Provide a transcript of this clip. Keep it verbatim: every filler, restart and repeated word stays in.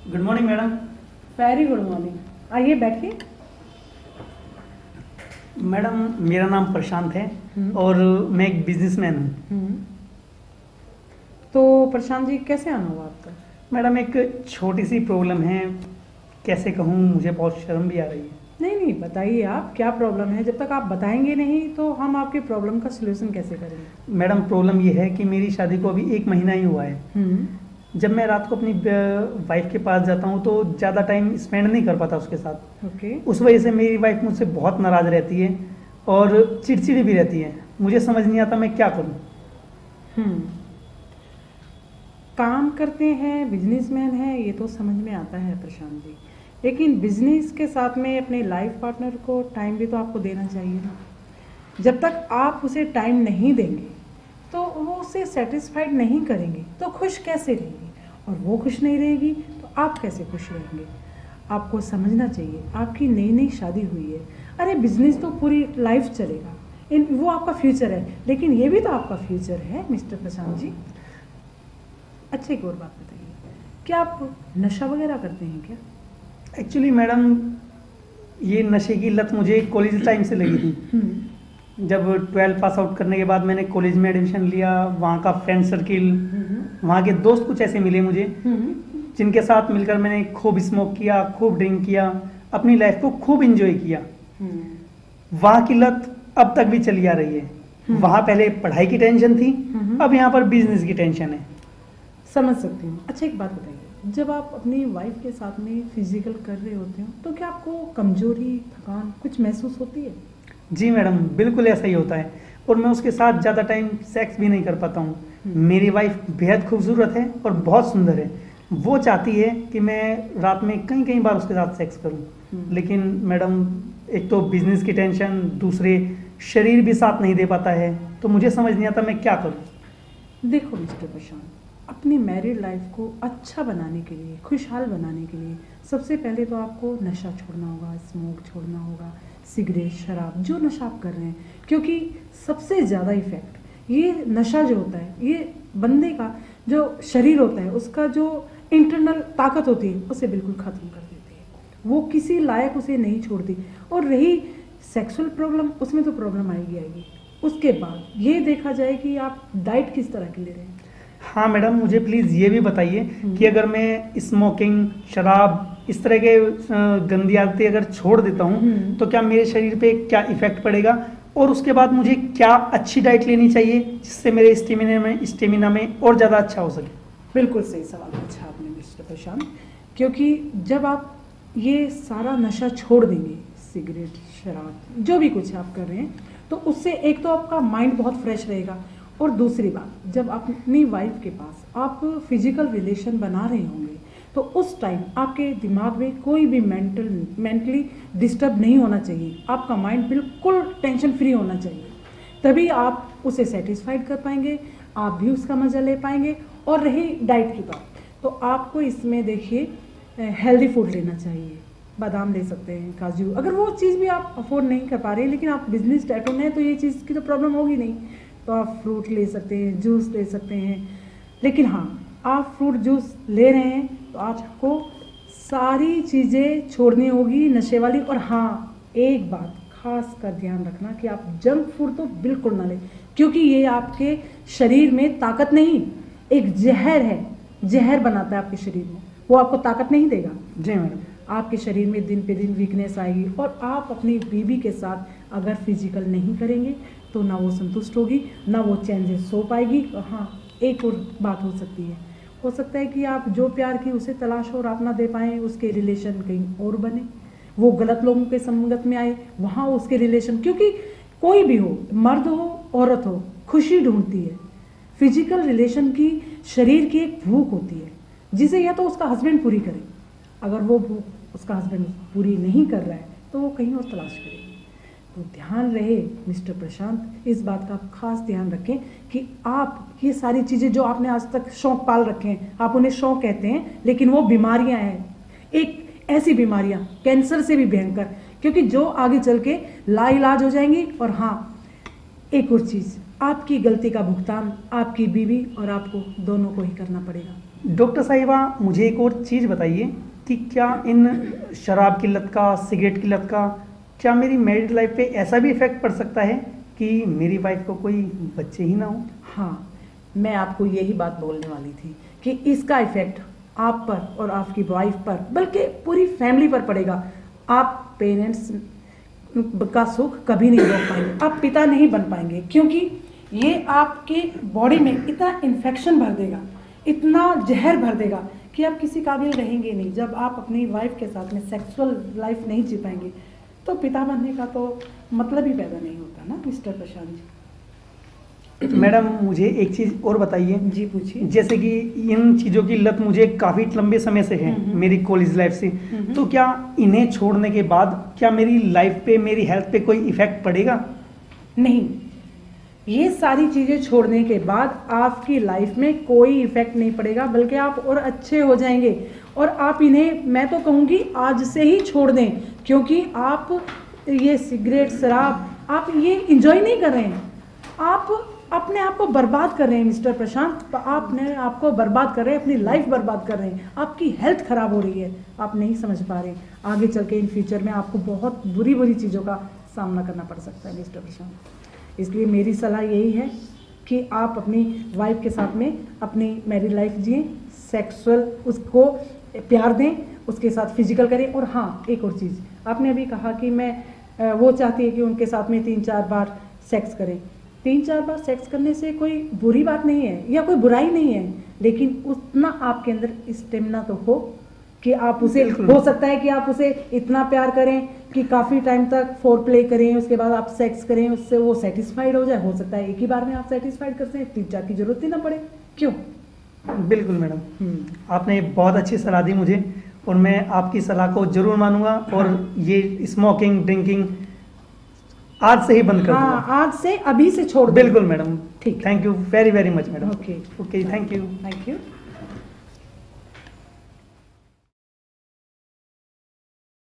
Good morning madam. Very good morning. आइए बैठिए। Madam मेरा नाम प्रशांत है और मैं एक बिजनेसमैन हूँ। तो प्रशांत जी कैसे आना हुआ आपका? मैडम एक छोटी सी प्रॉब्लम है, कैसे कहूँ, मुझे बहुत शर्म भी आ रही है। नहीं नहीं बताइए आप क्या प्रॉब्लम है। जब तक आप बताएंगे नहीं तो हम आपकी प्रॉब्लम का सलूशन कैसे करेंगे? मैडम प्रॉब्लम ये है कि मेरी शादी को अभी एक महीना ही हुआ है। जब मैं रात को अपनी वाइफ के पास जाता हूँ तो ज़्यादा टाइम स्पेंड नहीं कर पाता उसके साथ। ओके। उस वजह से मेरी वाइफ मुझसे बहुत नाराज़ रहती है और चिड़चिड़ी भी रहती है। मुझे समझ नहीं आता मैं क्या करूँ। हम्म काम करते हैं, बिजनेसमैन हैं, ये तो समझ में आता है प्रशांत जी, लेकिन बिजनेस के साथ में अपने लाइफ पार्टनर को टाइम भी तो आपको देना चाहिए ना। जब तक आप उसे टाइम नहीं देंगे तो वो उसे सेटिस्फाइड नहीं करेंगे तो खुश कैसे रहेगी, और वो खुश नहीं रहेगी तो आप कैसे खुश रहेंगे। आपको समझना चाहिए आपकी नई नई शादी हुई है। अरे बिजनेस तो पूरी लाइफ चलेगा, इन वो आपका फ्यूचर है, लेकिन ये भी तो आपका फ्यूचर है मिस्टर प्रशांत जी। अच्छा एक और बात बताइए, क्या आप नशा वगैरह करते हैं क्या? एक्चुअली मैडम ये नशे की लत मुझे कॉलेज टाइम से लगी थी। जब ट्वेल्थ पास आउट करने के बाद मैंने कॉलेज में एडमिशन लिया, वहाँ का फ्रेंड सर्किल, वहाँ के दोस्त कुछ ऐसे मिले मुझे जिनके साथ मिलकर मैंने खूब स्मोक किया, खूब ड्रिंक किया, अपनी लाइफ को खूब एंजॉय किया। वहाँ की लत अब तक भी चली आ रही है। वहाँ पहले पढ़ाई की टेंशन थी, अब यहाँ पर बिजनेस की टेंशन है। समझ सकती हूँ। अच्छा एक बात बताइए, जब आप अपनी वाइफ के साथ में फिजिकल कर रहे होते हो तो क्या आपको कमजोरी, थकान कुछ महसूस होती है? जी मैडम बिल्कुल ऐसा ही होता है, और मैं उसके साथ ज़्यादा टाइम सेक्स भी नहीं कर पाता हूँ। मेरी वाइफ बेहद खूबसूरत है और बहुत सुंदर है। वो चाहती है कि मैं रात में कई कई बार उसके साथ सेक्स करूँ, लेकिन मैडम एक तो बिजनेस की टेंशन, दूसरे शरीर भी साथ नहीं दे पाता है, तो मुझे समझ नहीं आता मैं क्या करूँ। देखो मिस्टर प्रशांत, अपनी मैरिड लाइफ को अच्छा बनाने के लिए, खुशहाल बनाने के लिए सबसे पहले तो आपको नशा छोड़ना होगा, स्मोक छोड़ना होगा, सिगरेट, शराब, जो नशा आप कर रहे हैं, क्योंकि सबसे ज़्यादा इफेक्ट ये नशा जो होता है, ये बंदे का जो शरीर होता है, उसका जो इंटरनल ताकत होती है उसे बिल्कुल ख़त्म कर देती है। वो किसी लायक उसे नहीं छोड़ती। और रही सेक्सुअल प्रॉब्लम, उसमें तो प्रॉब्लम आएगी आएगी। उसके बाद ये देखा जाए कि आप डाइट किस तरह की ले रहे हैं। हाँ मैडम, मुझे प्लीज़ ये भी बताइए कि अगर मैं स्मोकिंग, शराब, इस तरह के गंदी आदतें अगर छोड़ देता हूँ तो क्या मेरे शरीर पे क्या इफेक्ट पड़ेगा, और उसके बाद मुझे क्या अच्छी डाइट लेनी चाहिए जिससे मेरे स्टेमिना में स्टेमिना में और ज़्यादा अच्छा हो सके। बिल्कुल सही सवाल पूछा आपने मिस्टर प्रशांत, क्योंकि जब आप ये सारा नशा छोड़ देंगे, सिगरेट, शराब, जो भी कुछ आप कर रहे हैं, तो उससे एक तो आपका माइंड बहुत फ्रेश रहेगा, और दूसरी बात, जब आप अपनी वाइफ के पास आप फिजिकल रिलेशन बना रहे होंगे तो उस टाइम आपके दिमाग में कोई भी मेंटल मेंटली डिस्टर्ब नहीं होना चाहिए। आपका माइंड बिल्कुल टेंशन फ्री होना चाहिए, तभी आप उसे सेटिस्फाइड कर पाएंगे, आप भी उसका मज़ा ले पाएंगे। और रही डाइट की बात, तो आपको इसमें देखिए हेल्दी फूड लेना चाहिए। बादाम ले सकते हैं, काजू, अगर वो चीज़ भी आप अफोर्ड नहीं कर पा रहे हैं, लेकिन आप बिजनेस टाइटो में हैं तो ये चीज़ की तो प्रॉब्लम होगी नहीं, तो आप फ्रूट ले सकते हैं, जूस ले सकते हैं। लेकिन हाँ, आप फ्रूट जूस ले रहे हैं तो आपको सारी चीज़ें छोड़नी होगी नशे वाली। और हाँ, एक बात खास कर ध्यान रखना कि आप जंक फूड तो बिल्कुल ना लें, क्योंकि ये आपके शरीर में ताकत नहीं, एक जहर है, जहर बनाता है आपके शरीर में, वो आपको ताकत नहीं देगा। जी मैडम। आपके शरीर में दिन पे दिन वीकनेस आएगी, और आप अपनी बीवी के साथ अगर फिजिकल नहीं करेंगे तो ना वो संतुष्ट होगी, ना वो चैन से सो पाएगी। हाँ, एक और बात हो सकती है, हो सकता है कि आप जो प्यार की उसे तलाश और आप ना दे पाएँ, उसके रिलेशन कहीं और बने, वो गलत लोगों के संगत में आए, वहाँ उसके रिलेशन, क्योंकि कोई भी हो, मर्द हो, औरत हो, खुशी ढूंढती है। फिजिकल रिलेशन की शरीर की एक भूख होती है जिसे या तो उसका हस्बैंड पूरी करे, अगर वो भूख उसका हस्बैंड पूरी नहीं कर रहा है तो वो कहीं और तलाश करेगी। तो ध्यान रहे मिस्टर प्रशांत, इस बात का खास ध्यान रखें कि आप ये सारी चीज़ें जो आपने आज तक शौक पाल रखे हैं, आप उन्हें शौक कहते हैं, लेकिन वो बीमारियां हैं, एक ऐसी बीमारियां कैंसर से भी भयंकर, क्योंकि जो आगे चल के लाइलाज हो जाएंगी। और हाँ, एक और चीज़, आपकी गलती का भुगतान आपकी बीवी और आपको दोनों को ही करना पड़ेगा। डॉक्टर साहिबा, मुझे एक और चीज़ बताइए कि क्या इन शराब की लत का, सिगरेट की लत का, क्या मेरी मैरिड लाइफ पे ऐसा भी इफेक्ट पड़ सकता है कि मेरी वाइफ को कोई बच्चे ही ना हो? हाँ, मैं आपको यही बात बोलने वाली थी कि इसका इफेक्ट आप पर और आपकी वाइफ पर, बल्कि पूरी फैमिली पर पड़ेगा। आप पेरेंट्स का सुख कभी नहीं रोक पाएंगे, आप पिता नहीं बन पाएंगे, क्योंकि ये आपके बॉडी में इतना इन्फेक्शन भर देगा, इतना जहर भर देगा कि आप किसी काबिल रहेंगे नहीं। जब आप अपनी वाइफ के साथ में सेक्सुअल लाइफ नहीं जी पाएंगे तो पिता बनने का तो मतलब ही पैदा नहीं होता ना मिस्टर प्रशांत जी। मैडम, मुझे एक चीज़ और बताइए। जी पूछिए। जैसे कि इन चीज़ों की लत मुझे काफ़ी लंबे समय से है, मेरी कॉलेज लाइफ से, तो क्या इन्हें छोड़ने के बाद क्या मेरी लाइफ पे, मेरी हेल्थ पे कोई इफेक्ट पड़ेगा? नहीं, ये सारी चीज़ें छोड़ने के बाद आपकी लाइफ में कोई इफेक्ट नहीं पड़ेगा, बल्कि आप और अच्छे हो जाएंगे। और आप इन्हें, मैं तो कहूँगी आज से ही छोड़ दें, क्योंकि आप ये सिगरेट, शराब, आप ये इंजॉय नहीं कर रहे हैं, आप अपने आप को बर्बाद कर रहे हैं मिस्टर प्रशांत। आपने आपको बर्बाद कर रहे हैं, अपनी लाइफ बर्बाद कर रहे हैं, आपकी हेल्थ खराब हो रही है, आप नहीं समझ पा रहे। आगे चल के इन फ्यूचर में आपको बहुत बुरी बुरी चीज़ों का सामना करना पड़ सकता है मिस्टर प्रशांत। इसलिए मेरी सलाह यही है कि आप अपनी वाइफ के साथ में अपनी मैरिड लाइफ जिए, सेक्सुअल उसको प्यार दें, उसके साथ फिजिकल करें। और हाँ, एक और चीज़, आपने अभी कहा कि मैं वो चाहती है कि उनके साथ में तीन चार बार सेक्स करें। तीन चार बार सेक्स करने से कोई बुरी बात नहीं है या कोई बुराई नहीं है, लेकिन उतना आपके अंदर स्टेमिना तो हो कि आप उसे, हो सकता है कि आप उसे इतना प्यार करें कि काफ़ी टाइम तक फोर प्ले करें, उसके बाद आप सेक्स करें, उससे वो सेटिस्फाइड हो जाए। हो सकता है एक ही बार में आप सेटिस्फाइड करते हैं, तीन चार की जरूरत ही ना पड़े। क्यों? बिल्कुल मैडम, आपने बहुत अच्छी सलाह दी मुझे, और मैं आपकी सलाह को जरूर मानूंगा। और हाँ। ये स्मोकिंग, ड्रिंकिंग आज से ही बंद कर दूंगा। हाँ, आज से, अभी से छोड़। बिल्कुल मैडम, ठीक। Thank you very very much madam. Okay okay, thank you thank you.